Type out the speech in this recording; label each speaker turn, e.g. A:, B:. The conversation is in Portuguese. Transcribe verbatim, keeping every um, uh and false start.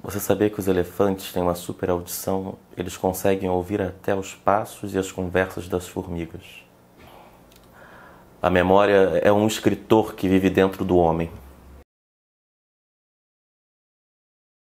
A: Você sabia que os elefantes têm uma super audição? Eles conseguem ouvir até os passos e as conversas das formigas. A memória é um escritor que vive dentro do homem.